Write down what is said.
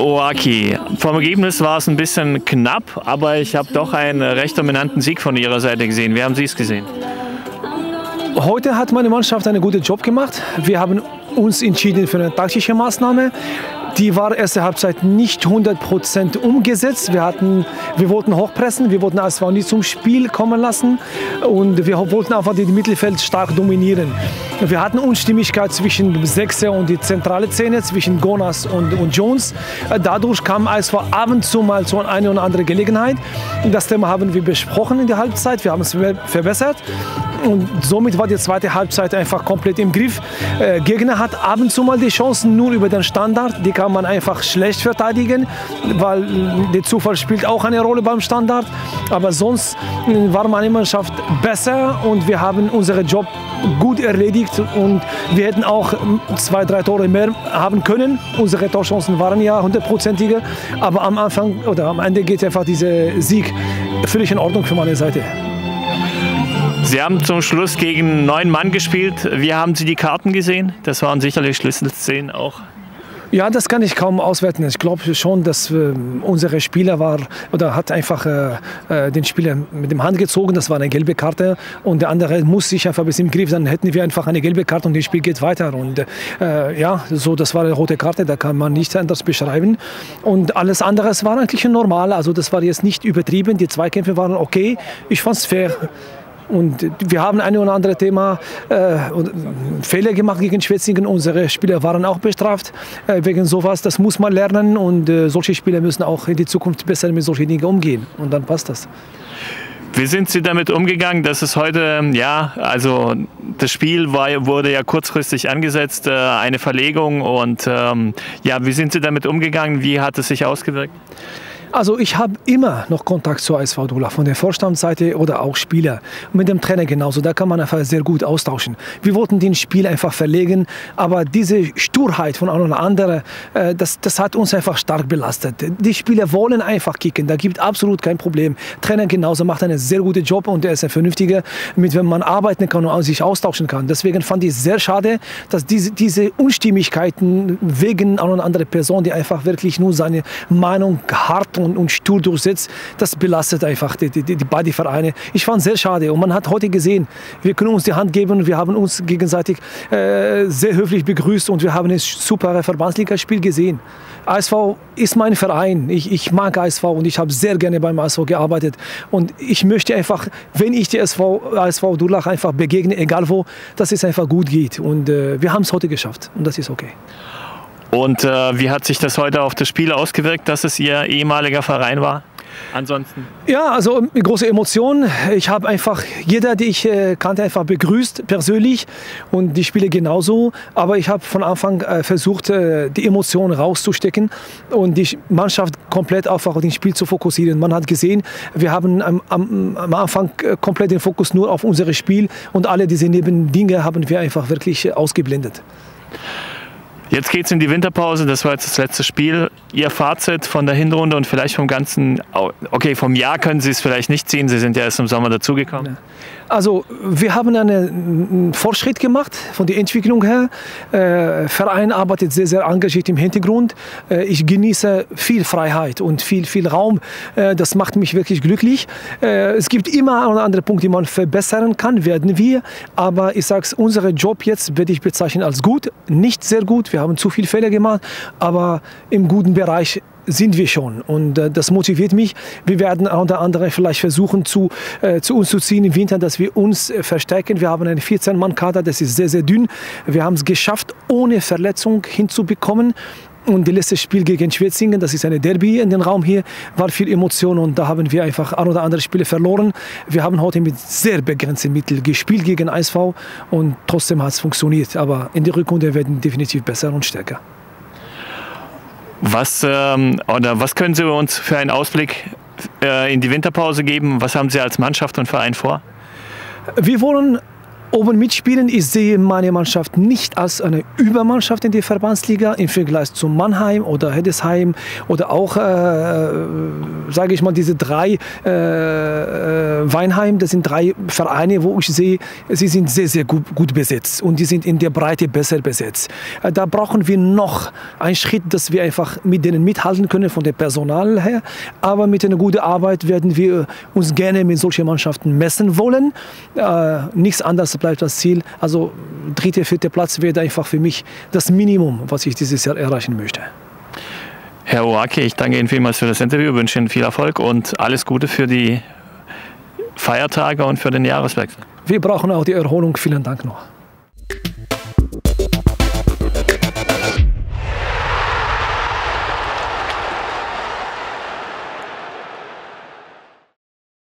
Owaki, vom Ergebnis war es ein bisschen knapp, aber ich habe doch einen recht dominanten Sieg von Ihrer Seite gesehen. Wie haben Sie es gesehen? Heute hat meine Mannschaft einen guten Job gemacht. Wir haben uns entschieden für eine taktische Maßnahme. Die war erste Halbzeit nicht 100% umgesetzt. Wir wollten hochpressen, wir wollten ASV nicht zum Spiel kommen lassen und wir wollten einfach das Mittelfeld stark dominieren. Wir hatten Unstimmigkeit zwischen dem Sechser und die zentrale Zähne, zwischen Gonas und Jones. Dadurch kam ASV ab und zu mal zu einer oder anderen Gelegenheit. Das Thema haben wir besprochen in der Halbzeit, wir haben es verbessert. Und somit war die zweite Halbzeit einfach komplett im Griff. Gegner hat ab und zu mal die Chancen nur über den Standard. Die kann man einfach schlecht verteidigen, weil der Zufall spielt auch eine Rolle beim Standard. Aber sonst war meine Mannschaft besser und wir haben unseren Job gut erledigt. Und wir hätten auch 2, 3 Tore mehr haben können. Unsere Torchancen waren ja 100%iger. Aber am Anfang oder am Ende geht einfach dieser Sieg völlig in Ordnung für meine Seite. Sie haben zum Schluss gegen 9 Mann gespielt. Wie haben Sie die Karten gesehen? Das waren sicherlich Schlüsselszenen auch. Ja, das kann ich kaum auswerten. Ich glaube schon, dass unsere Spieler hat einfach den Spieler mit dem Hand gezogen. Das war eine gelbe Karte und der andere muss sich einfach bis im Griff. Dann hätten wir einfach eine gelbe Karte und das Spiel geht weiter. Und ja, so das war eine rote Karte. Da kann man nichts anderes beschreiben. Und alles andere war eigentlich normal. Also das war jetzt nicht übertrieben. Die Zweikämpfe waren okay. Ich fand es fair. Und wir haben ein oder andere Thema Fehler gemacht gegen Schwetzingen. Unsere Spieler waren auch bestraft wegen sowas. Das muss man lernen und solche Spieler müssen auch in die Zukunft besser mit solchen Dingen umgehen. Und dann passt das. Wie sind Sie damit umgegangen, dass es heute, ja, also das Spiel wurde ja kurzfristig angesetzt, eine Verlegung und ja, wie sind Sie damit umgegangen? Wie hat es sich ausgewirkt? Also ich habe immer noch Kontakt zur ASV Dullach, von der Vorstandsseite oder auch Spieler. Mit dem Trainer genauso, da kann man einfach sehr gut austauschen. Wir wollten den Spiel einfach verlegen, aber diese Sturheit von einer oder anderen, das hat uns einfach stark belastet. Die Spieler wollen einfach kicken, da gibt es absolut kein Problem. Trainer genauso macht einen sehr guten Job und er ist ein vernünftiger, mit dem man arbeiten kann und sich austauschen kann. Deswegen fand ich es sehr schade, dass diese Unstimmigkeiten wegen einer oder anderen Person, die einfach wirklich nur seine Meinung hart und stur durchsetzt, das belastet einfach die beiden Vereine. Ich fand es sehr schade und man hat heute gesehen, wir können uns die Hand geben und wir haben uns gegenseitig sehr höflich begrüßt und wir haben ein super Verbandsligaspiel gesehen. ASV ist mein Verein, ich mag ASV und ich habe sehr gerne beim ASV gearbeitet und ich möchte einfach, wenn ich die ASV Dullach einfach begegne, egal wo, dass es einfach gut geht und wir haben es heute geschafft und das ist okay. Und wie hat sich das heute auf das Spiel ausgewirkt, dass es Ihr ehemaliger Verein war? Ansonsten? Ja, also große Emotionen. Ich habe einfach jeder, die ich kannte, einfach begrüßt persönlich und die Spieler genauso. Aber ich habe von Anfang versucht, die Emotionen rauszustecken und die Mannschaft komplett auf das Spiel zu fokussieren. Man hat gesehen, wir haben am Anfang komplett den Fokus nur auf unser Spiel und alle diese Nebendinge haben wir einfach wirklich ausgeblendet. Jetzt geht es in die Winterpause, das war jetzt das letzte Spiel. Ihr Fazit von der Hinrunde und vielleicht vom ganzen, okay, vom Jahr können Sie es vielleicht nicht ziehen, Sie sind ja erst im Sommer dazugekommen. Also wir haben einen Fortschritt gemacht von der Entwicklung her. Verein arbeitet sehr, sehr engagiert im Hintergrund. Ich genieße viel Freiheit und viel Raum. Das macht mich wirklich glücklich. Es gibt immer einen anderen Punkt, den man verbessern kann, werden wir. Aber ich sage es, unser Job jetzt werde ich bezeichnen als gut, nicht sehr gut. Wir haben zu viele Fehler gemacht, aber im guten Bereich sind wir schon und das motiviert mich. Wir werden unter anderem vielleicht versuchen zu uns zu ziehen im Winter, dass wir uns verstärken. Wir haben einen 14-Mann-Kader, das ist sehr, sehr dünn. Wir haben es geschafft, ohne Verletzung hinzubekommen. Und das letzte Spiel gegen Schwetzingen, das ist eine Derby in den Raum hier, war viel Emotion und da haben wir einfach ein oder andere Spiele verloren. Wir haben heute mit sehr begrenzten Mitteln gespielt gegen ASV und trotzdem hat es funktioniert. Aber in der Rückrunde werden wir definitiv besser und stärker. Was können Sie uns für einen Ausblick in die Winterpause geben? Was haben Sie als Mannschaft und Verein vor? Wir wollen oben mitspielen. Ich sehe meine Mannschaft nicht als eine Übermannschaft in der Verbandsliga im Vergleich zu Mannheim oder Heddesheim oder auch, sage ich mal, diese drei Weinheim. Das sind drei Vereine, wo ich sehe, sie sind sehr, sehr gut besetzt und die sind in der Breite besser besetzt. Da brauchen wir noch einen Schritt, dass wir einfach mit denen mithalten können von der Personal her. Aber mit einer guten Arbeit werden wir uns gerne mit solchen Mannschaften messen wollen. Nichts anderes bleibt das Ziel. Also 3., 4. Platz wäre einfach für mich das Minimum, was ich dieses Jahr erreichen möchte. Herr Oake, ich danke Ihnen vielmals für das Interview, wünsche Ihnen viel Erfolg und alles Gute für die Feiertage und für den Jahreswechsel. Wir brauchen auch die Erholung. Vielen Dank noch.